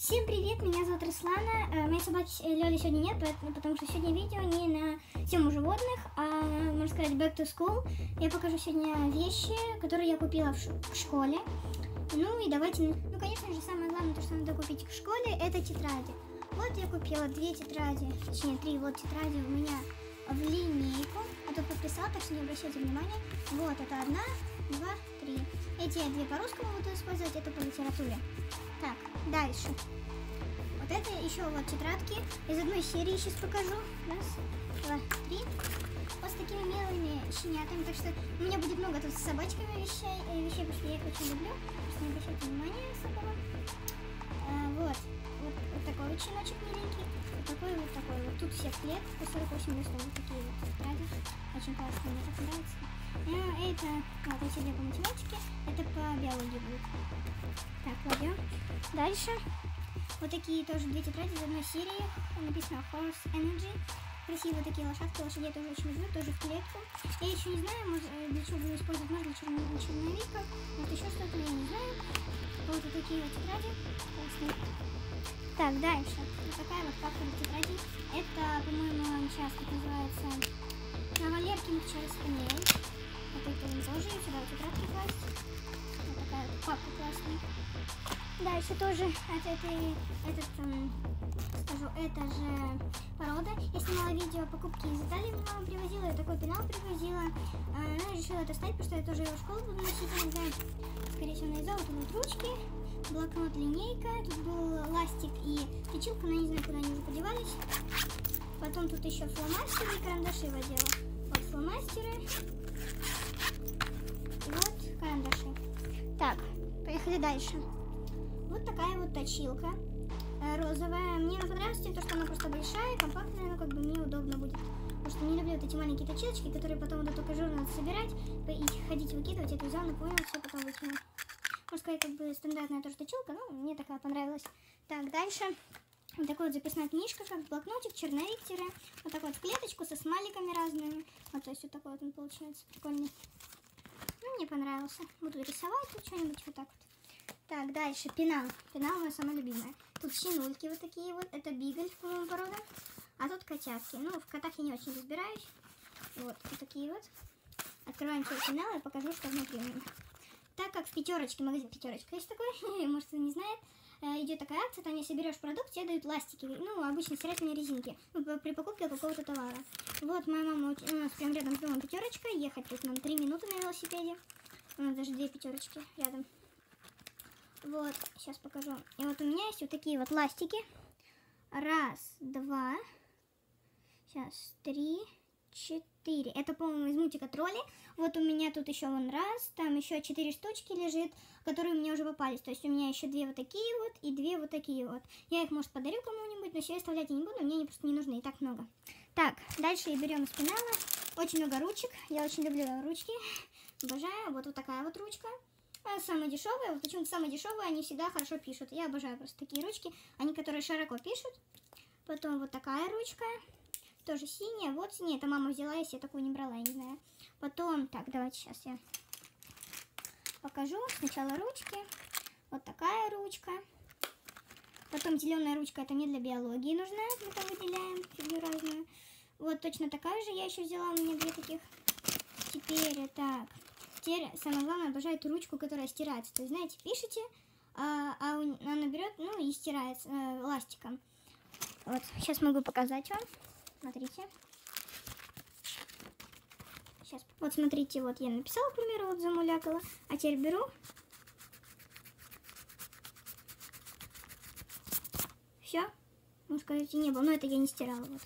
Всем привет, меня зовут Руслана. Моей собаки Лёли сегодня нет, потому что сегодня видео не на тему животных, а, можно сказать, back to school. Я покажу сегодня вещи, которые я купила в школе. Ну и давайте, конечно же, самое главное, то, что надо купить в школе, это тетради. Вот я купила 2 тетради, точнее 3 вот тетради у меня в линейку. А тут подписала, так что не обращайте внимания. Вот, это 1, 2, 3. Эти я 2 по-русскому буду использовать, это по литературе. Так, дальше. Вот это еще вот тетрадки из одной серии, сейчас покажу. 1, 2, 3. Вот с такими милыми щенятами. Так что у меня будет много тут с собачками вещей, потому что я их очень люблю. Просто не обращайте внимания особого. Вот такой вот щеночек миленький. Вот такой вот такой. Вот тут все в клетке, по 48 листов. Вот такие вот тетради. Очень классно, мне так нравится. Это, вот эти 2 по математике, это по биологии будет. Так, кладем. Дальше. Вот такие тоже 2 тетради из одной серии. Написано Horse Energy. Красивые такие лошадки. Лошадей я тоже очень люблю, тоже в клетку. Я еще не знаю, может, для чего буду использовать, может, для черновика. Вот еще что-то, я не знаю. Вот такие вот тетради. Классные. Так, дальше. Вот такая вот папка тетради. Это, по-моему, сейчас как называется, Валеркин через панель. Вот это тоже. И сюда вот тетрадки класть. Вот такая вот папка классная. Дальше тоже это же порода. Я снимала видео покупки из Италии, мне мама привозила, я такой пенал привозила. Я решила это ставить, потому что я тоже его в школу буду носить, не знаю, скорее всего, на вот тут ручки, блокнот, линейка, тут был ластик и точилка, но я не знаю, куда они уже подевались. Потом тут еще фломастеры и карандаши водила. Вот фломастеры. И вот карандаши. Так, поехали дальше. Вот такая вот точилка розовая. Мне она понравилась тем, что она просто большая, компактная, но как бы мне удобно будет. Потому что не люблю вот эти маленькие точилочки, которые потом вот эту кожуру надо собирать и ходить выкидывать. Это взял, наполнил, все потом выкинул. Можно сказать, как бы стандартная тоже точилка, но мне такая понравилась. Так, дальше. Вот такая вот записная книжка, как блокнотик, черновик тире. Вот такой вот в клеточку со смайликами разными. Вот, то есть вот такой вот он получается прикольный. Ну, мне понравился. Буду рисовать тут что-нибудь вот так вот. Так, дальше пенал. Пенал моя самая любимая. Тут щенульки вот такие вот. Это бигль, по-моему, порода. А тут котятки. Ну, в котах я не очень разбираюсь. Вот такие вот. Открываем все пенал и покажу, что внутри у меня. Так как в Пятерочке, магазин Пятерочка есть такой, может, кто не знает, идет такая акция, там если берешь продукт, тебе дают ластики, ну, обычно стирательные резинки, при покупке какого-то товара. Вот моя мама, у нас прям рядом с домом Пятерочка, ехать тут нам 3 минуты на велосипеде. У нас даже 2 Пятерочки рядом. Вот, сейчас покажу. И вот у меня есть вот такие вот ластики. 1, 2, сейчас 3, 4. Это, по-моему, из мультика Тролли. Вот у меня тут еще вон раз, там еще 4 штучки лежит, которые у меня уже попались. То есть у меня еще 2 вот такие вот и 2 вот такие вот. Я их, может, подарю кому-нибудь, но себе оставлять я не буду, мне они просто не нужны, и так много. Так, дальше берем из пенала. Очень много ручек. Я очень люблю ручки. Обожаю. Вот такая вот ручка. Самые дешевые, вот почему-то самые дешевые, они всегда хорошо пишут. Я обожаю просто такие ручки, они которые широко пишут. Потом вот такая ручка, тоже синяя, вот синяя, это мама взяла, если я такую не брала, я не знаю. Потом, так, давайте сейчас я покажу. Сначала ручки, вот такая ручка. Потом зеленая ручка, это мне для биологии нужна, мы там выделяем фигню разную. Вот точно такая же я еще взяла, у меня 2 таких. Теперь, так... Самое главное, обожаю эту ручку, которая стирается. То есть, знаете, пишете, она берет, ну, и стирается ластиком. Вот, сейчас могу показать вам. Смотрите. Сейчас. Вот, смотрите, вот я написала, к примеру, вот замулякала. А теперь беру. Все. Можно сказать, и не было. Но это я не стирала. Вот.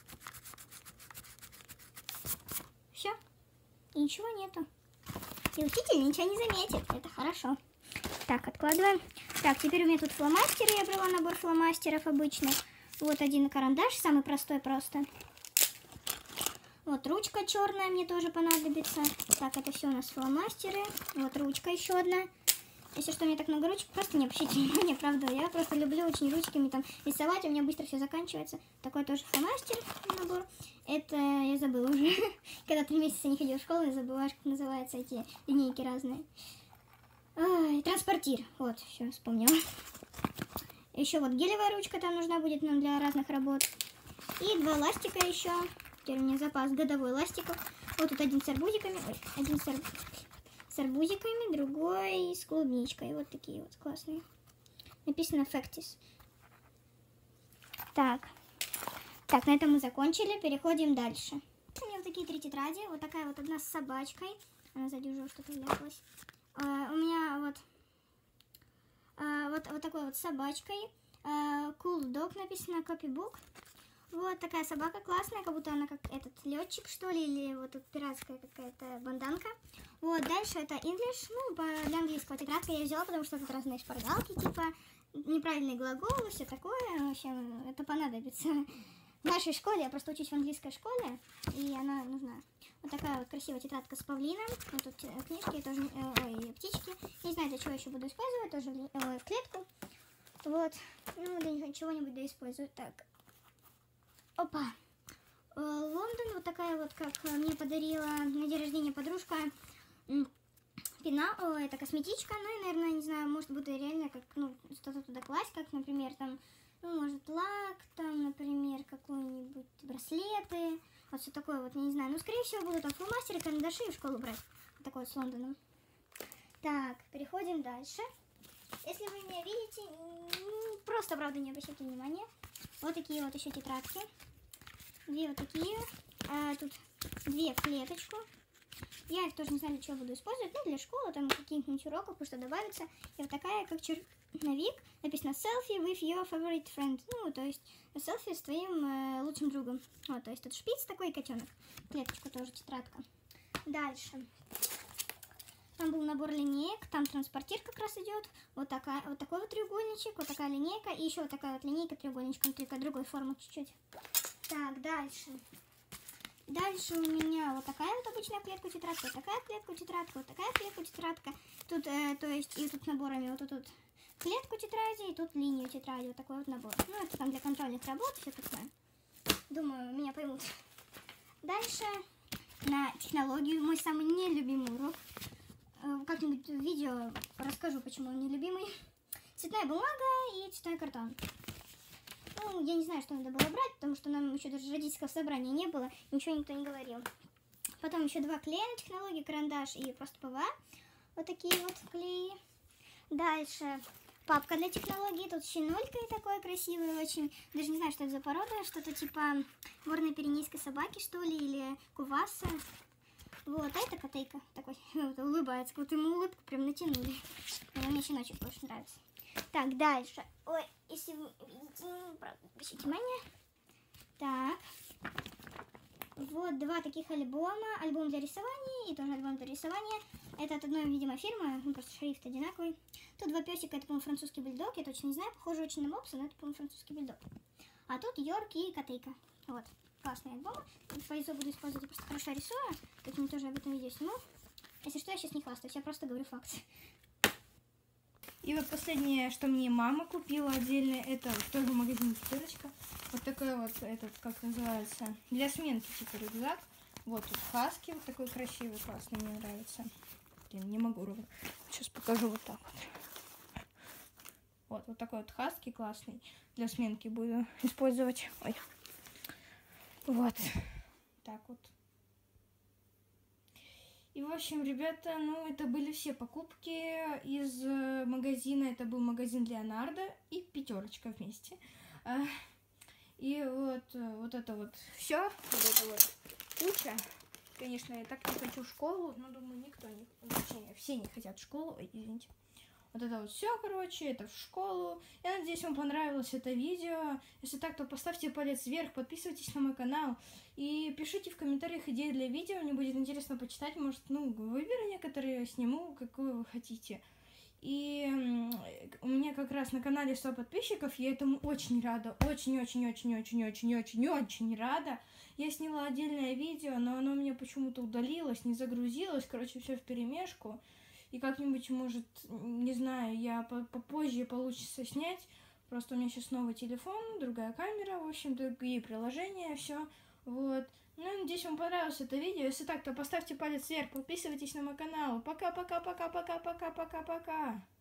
Все. И ничего нету. И учитель ничего не заметит. Это хорошо. Так, откладываем. Так, теперь у меня тут фломастеры. Я брала набор фломастеров обычных. Вот один карандаш, самый простой просто. Вот ручка черная мне тоже понадобится. Так, это все у нас фломастеры. Вот ручка еще одна. Если что, у меня так много ручек, просто не обращайте внимания, правда. Я просто люблю очень ручками там рисовать, у меня быстро все заканчивается. Такой тоже фломастер набор. Это я забыла уже. Когда 3 месяца не ходила в школу, я забываю, как называются эти линейки разные. Транспортир. Вот, все, вспомнила. Еще вот гелевая ручка там нужна будет нам для разных работ. И 2 ластика еще. Теперь у меня запас годовой ластиков. Вот тут один с арбузиками. Ой, один с арбузиками, другой с клубничкой. Вот такие вот классные. Написано Factis. Так, на этом мы закончили. Переходим дальше. У меня вот такие 3 тетради. Вот такая вот одна с собачкой. Она сзади уже что-то вляпалась. У меня вот такой вот с собачкой. Cool Dog написано, Copybook. Вот такая собака классная, как будто она как этот летчик, что ли, или вот тут пиратская какая-то банданка. Вот, дальше это English, ну, для английского тетрадка я взяла, потому что тут разные шпаргалки, типа, неправильные глаголы, все такое. В общем, это понадобится в нашей школе. Я просто учусь в английской школе, и она нужна. Вот такая вот красивая тетрадка с павлином. Вот тут книжки, тоже, птички. Не знаю, для чего еще буду использовать, тоже в клетку. Вот, ну, для чего-нибудь да использую. Так, опа. Лондон, вот такая вот, как мне подарила на день рождения подружка. Пенал, это косметичка, ну и, наверное, не знаю, может быть, реально как, ну, что-то туда класть, как, например, там, ну, может, лак, там, например, какой-нибудь браслеты, вот все такое вот, не знаю. Ну, скорее всего, буду там фломастеры, карандаши и в школу брать. Вот такой вот с Лондоном. Так, переходим дальше. Если вы меня видите, просто, правда, не обращайте внимания. Вот такие вот еще тетрадки. 2 вот такие. Тут 2 в клеточку. Я их тоже не знаю, для чего буду использовать. Ну, для школы, там, каких-нибудь уроков, потому что добавится. И вот такая, как черновик. Написано selfie with your favorite friend. Ну, то есть, селфи с твоим лучшим другом. Вот, то есть, тут шпиц такой, котенок. Клеточка тоже, тетрадка. Дальше. Там был набор линеек. Там транспортир как раз идет. Вот такой вот треугольничек. Вот такая линейка. И еще вот такая вот линейка треугольничком, только другой формы чуть-чуть. Так, дальше. Дальше у меня вот такая вот обычная клетка-тетрадка, вот такая клетка-тетрадка, вот такая клетка-тетрадка. Тут, то есть, и тут наборами вот тут клетку тетради, и тут линию тетради, вот такой вот набор. Ну, это там для контрольных работ, все такое. Думаю, меня поймут. Дальше на технологию, мой самый нелюбимый урок. Как-нибудь в видео расскажу, почему он нелюбимый. Цветная бумага и цветной картон. Ну, я не знаю, что надо было брать, потому что нам еще даже родительского собрания не было, ничего никто не говорил. Потом еще 2 клея на технологии, карандаш и просто ПВА. Вот такие вот клеи. Дальше папка для технологии, тут щенолькой такой красивый очень. Даже не знаю, что это за порода, что-то типа горно-пиренейской собаки, что ли, или куваса. Вот, а это котейка такой, вот, улыбается, как будто ему улыбку прям натянули. Мне щеночек больше нравится. Так, дальше. Ой, если вы видите, обращайте внимание. Так. Вот 2 таких альбома. Альбом для рисования и тоже альбом для рисования. Это от одной, видимо, фирмы. Просто шрифт одинаковый. Тут 2 песика. Это, по-моему, французский бульдог. Я точно не знаю. Похоже очень на мопса, но это, по-моему, французский бульдог. А тут Йорк и котейка. Вот. Классные альбомы. По буду использовать. Я просто хорошо рисую. Как-нибудь тоже об этом видео сниму. Если что, я сейчас не хвастаюсь. Я просто говорю факт. И вот последнее, что мне мама купила отдельно, это тоже в магазине «Пятерочка». Вот такой вот, этот, как называется, для сменки, типа рюкзак. Вот тут хаски, вот такой красивый, классный, мне нравится. Блин, не могу ровно. Сейчас покажу вот так вот. Вот такой вот хаски классный. Для сменки буду использовать. Ой. Вот. Так вот. И, в общем, ребята, ну, это были все покупки из магазина. Это был магазин Леонардо и «Пятерочка» вместе. И вот это вот все. Вот это вот куча. Конечно, я так не хочу в школу, но думаю, никто не... Точнее, все не хотят в школу. Ой, извините. Вот это вот все, короче, это в школу. Я надеюсь, вам понравилось это видео. Если так, то поставьте палец вверх, подписывайтесь на мой канал и пишите в комментариях идеи для видео. Мне будет интересно почитать. Может, ну, выберу некоторые, сниму, какую вы хотите. И у меня как раз на канале 100 подписчиков. Я этому очень рада. Очень рада. Я сняла отдельное видео, но оно у меня почему-то удалилось, не загрузилось. Короче, все вперемешку. И как-нибудь, может, не знаю, я попозже получится снять. Просто у меня сейчас новый телефон, другая камера, в общем, другие приложения, все. Вот. Ну, надеюсь, вам понравилось это видео. Если так, то поставьте палец вверх, подписывайтесь на мой канал. Пока-пока-пока-пока-пока-пока-пока.